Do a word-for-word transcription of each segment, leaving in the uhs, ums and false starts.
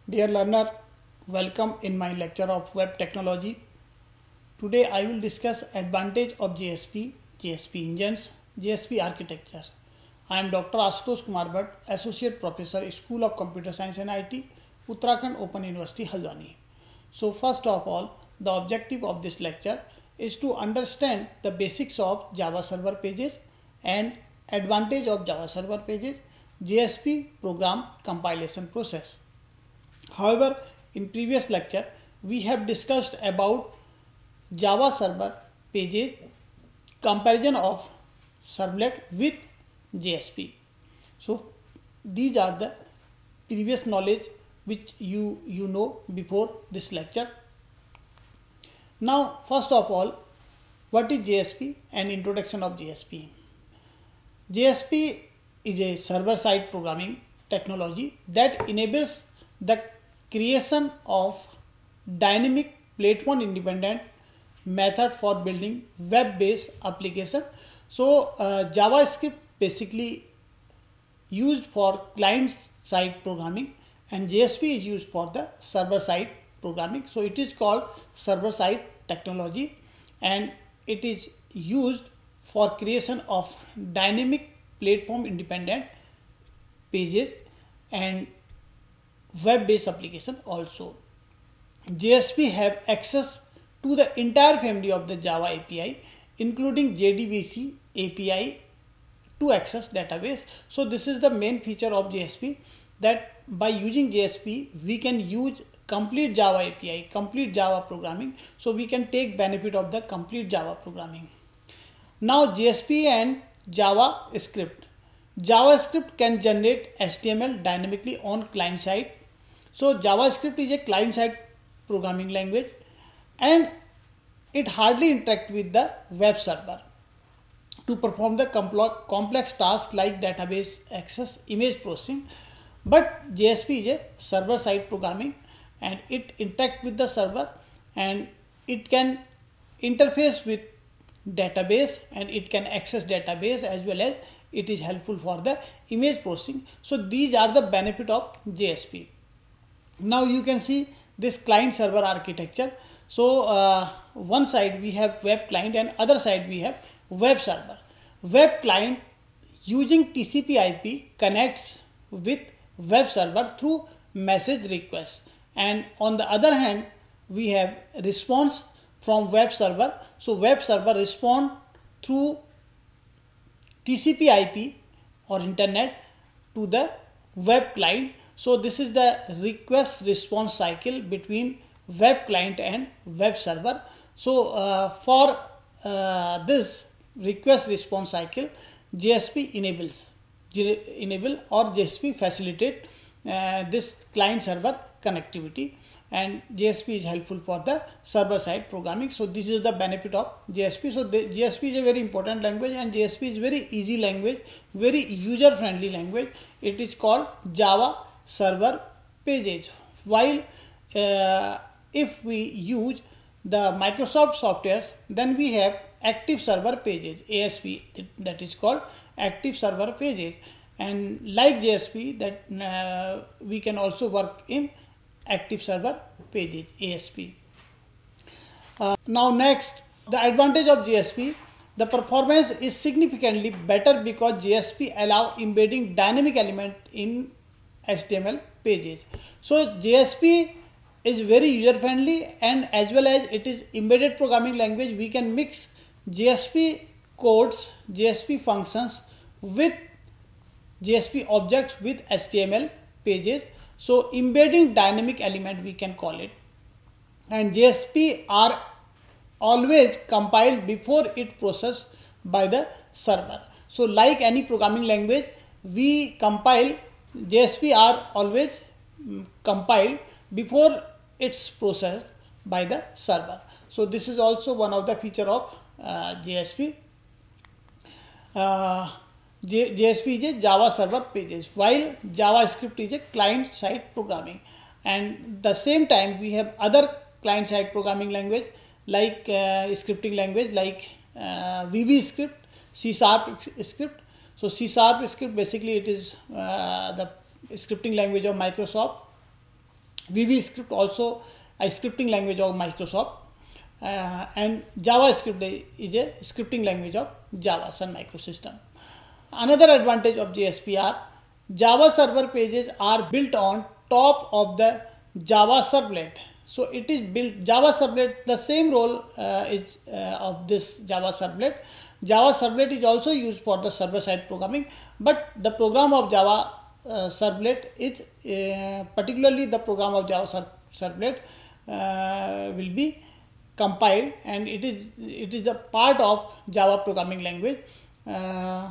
Dear learner, welcome in my lecture of web technology. Today I will discuss advantage of J S P, J S P engines, J S P architecture. I am Doctor Ashutosh Kumar Bhatt, Associate Professor, School of Computer Science and I T, Uttarakhand Open University, Haldwani. So first of all, the objective of this lecture is to understand the basics of Java server pages and advantage of Java server pages, J S P program compilation process. However, in previous lecture, we have discussed about Java server pages comparison of servlet with J S P. So these are the previous knowledge which you, you know before this lecture. Now, first of all, what is J S P and introduction of J S P? J S P is a server-side programming technology that enables the creation of dynamic platform independent method for building web-based application. So uh, JavaScript basically used for client-side programming and J S P is used for the server-side programming. So it is called server-side technology and it is used for creation of dynamic platform independent pages and web-based application also. J S P have access to the entire family of the Java A P I, including J D B C A P I to access database. So this is the main feature of J S P, that by using J S P we can use complete Java A P I, complete Java programming. So we can take benefit of the complete Java programming. Now J S P and JavaScript. JavaScript can generate H T M L dynamically on client side. So JavaScript is a client side programming language and it hardly interacts with the web server to perform the complex tasks like database access, image processing. But J S P is a server side programming and it interacts with the server and it can interface with database and it can access database as well as it is helpful for the image processing. So these are the benefit of J S P. Now you can see this client server architecture. So uh, one side we have web client and other side we have web server. Web client using T C P I P connects with web server through message requests, and on the other hand we have response from web server. So web server respond through T C P I P or internet to the web client. So this is the request response cycle between web client and web server. So uh, for uh, this request response cycle, J S P enables enable or J S P facilitate uh, this client server connectivity, and J S P is helpful for the server side programming. So this is the benefit of J S P. So the J S P is a very important language and J S P is very easy language, very user friendly language. It is called Java server pages. While uh, if we use the Microsoft softwares, then we have active server pages, A S P, that is called active server pages, and like J S P that uh, we can also work in active server pages, A S P. Uh, now next, the advantage of J S P, the performance is significantly better because J S P allow embedding dynamic element in H T M L pages. So J S P is very user friendly and as well as it is embedded programming language. We can mix J S P codes, J S P functions with J S P objects with H T M L pages. So embedding dynamic element we can call it, and J S P are always compiled before it processed by the server. So like any programming language, we compile, J S P are always um, compiled before it's processed by the server. So this is also one of the feature of uh, J S P. Uh, J JSP is a Java server pages, while JavaScript is a client side programming, and the same time we have other client side programming language like uh, scripting language like uh, V B script, C sharp script. So C sharp script basically it is uh, the scripting language of Microsoft, V B script also a scripting language of Microsoft, uh, and JavaScript is a scripting language of Java Sun Microsystem. Another advantage of J S P are Java server pages are built on top of the Java servlet. So it is built Java servlet, the same role uh, is uh, of this Java servlet. Java servlet is also used for the server side programming, but the program of Java uh, servlet is uh, particularly the program of Java ser servlet uh, will be compiled, and it is it is the part of Java programming language. Uh,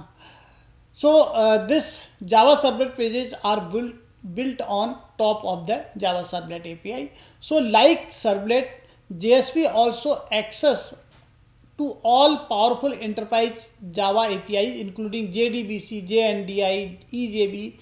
so uh, this Java servlet pages are built built on top of the Java servlet A P I. So like servlet, J S P also access to all powerful enterprise Java A P Is including J D B C, J N D I, E J B,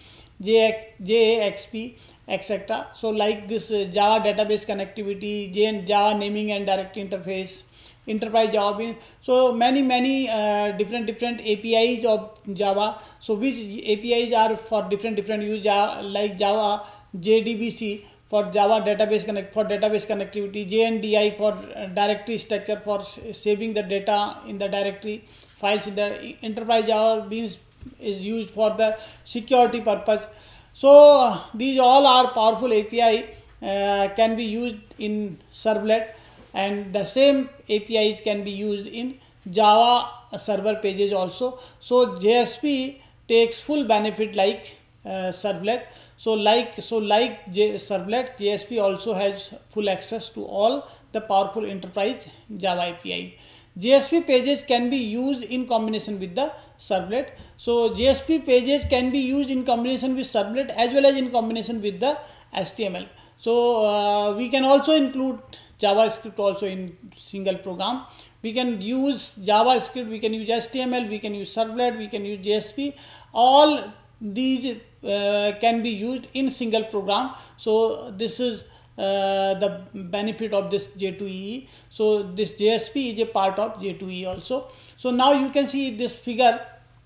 J A X P, et cetera. So like this uh, Java database connectivity, J and Java naming and directory interface, enterprise Java beans. So many many uh, different different A P Is of Java. So which A P Is are for different different use, Java, like Java J D B C for Java database connect for database connectivity, J N D I for uh, directory structure for saving the data in the directory files in the enterprise Java beans is used for the security purpose. So uh, these all are powerful A P I uh, can be used in servlet, and the same A P Is can be used in Java server pages also. So J S P takes full benefit like uh, servlet. So like so like J servlet, J S P also has full access to all the powerful enterprise Java A P Is. J S P pages can be used in combination with the servlet. So J S P pages can be used in combination with servlet as well as in combination with the H T M L. So uh, we can also include JavaScript also in single program. We can use JavaScript, we can use H T M L, we can use servlet, we can use J S P. All these uh, can be used in single program. So this is uh, the benefit of this J two E E. So this J S P is a part of J two E E also. So now you can see this figure.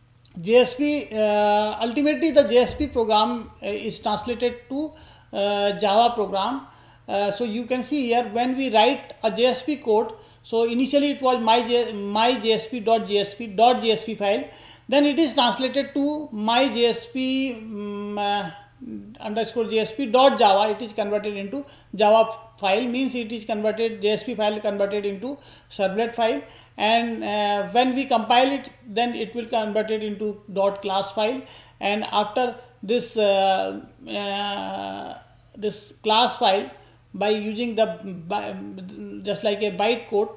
J S P uh, ultimately the J S P program uh, is translated to uh, Java program. Uh, so you can see here when we write a J S P code. So initially it was my my JSP.jsp dot .jsp file. Then it is translated to my JSP um, uh, underscore JSP dot Java. It is converted into Java file, means it is converted J S P file converted into servlet file, and uh, when we compile it, then it will convert it into dot class file, and after this uh, uh, this class file by using the just like a bytecode.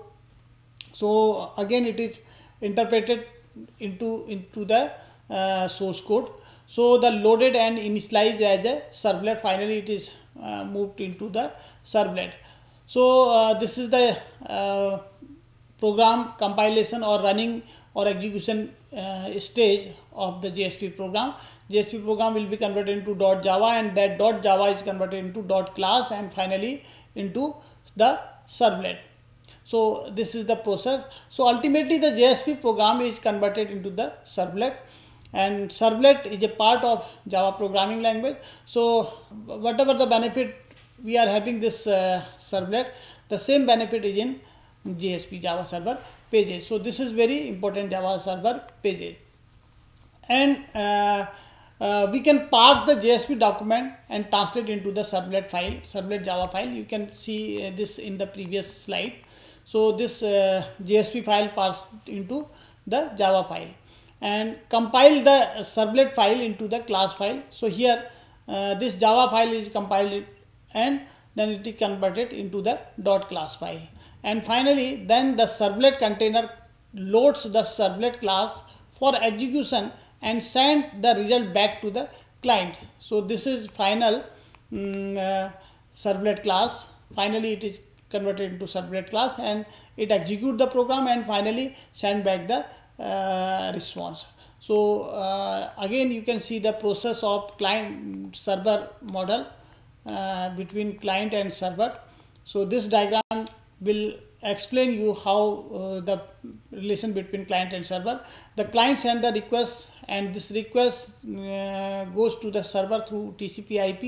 So again it is interpreted into into the uh, source code. So the loaded and initialized as a servlet. Finally it is uh, moved into the servlet. So uh, this is the uh, program compilation or running or execution uh, stage of the J S P program. J S P program will be converted into .java, and that .java is converted into .class, and finally into the servlet. So this is the process. So ultimately the J S P program is converted into the servlet, and servlet is a part of Java programming language. So whatever the benefit we are having this uh, servlet, the same benefit is in J S P Java server pages. So this is very important, Java server pages. And uh, uh, we can parse the J S P document and translate into the servlet file, servlet Java file. You can see uh, this in the previous slide. So this uh, J S P file parsed into the Java file, and compile the servlet file into the class file. So here uh, this Java file is compiled and then it is converted into the dot class file, and finally then the servlet container loads the servlet class for execution and send the result back to the client. So this is final um, uh, servlet class. Finally it is converted into servlet class, and it execute the program and finally send back the uh, response. So uh, again you can see the process of client server model uh, between client and server. So this diagram will explain you how uh, the relation between client and server. The client send the request, and this request uh, goes to the server through T C P I P,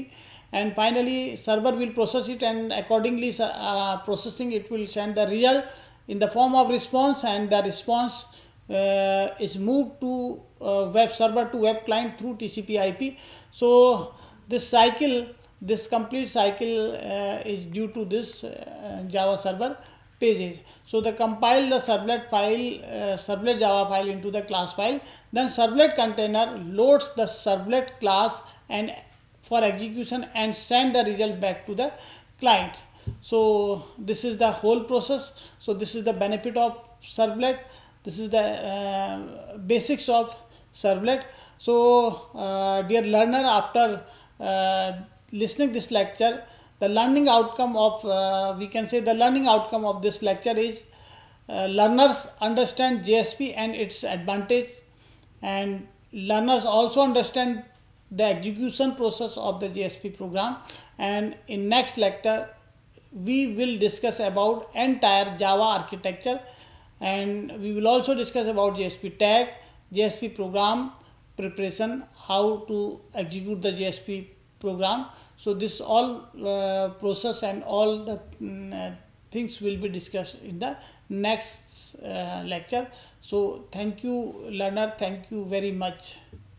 and finally server will process it, and accordingly uh, processing it will send the result in the form of response, and the response uh, is moved to uh, web server to web client through T C P I P. So this cycle, this complete cycle uh, is due to this uh, Java server pages. So they compile the servlet file, uh, servlet Java file into the class file. Then servlet container loads the servlet class and for execution and send the result back to the client. So this is the whole process. So this is the benefit of servlet. This is the uh, basics of servlet. So uh, dear learner, after uh, listening this lecture, the learning outcome of uh, we can say the learning outcome of this lecture is uh, learners understand J S P and its advantage, and learners also understand the execution process of the J S P program. And in next lecture we will discuss about entire Java architecture, and we will also discuss about J S P tag, J S P program preparation, how to execute the J S P program. So this all uh, process and all the uh, things will be discussed in the next uh, lecture. So thank you learner, thank you very much.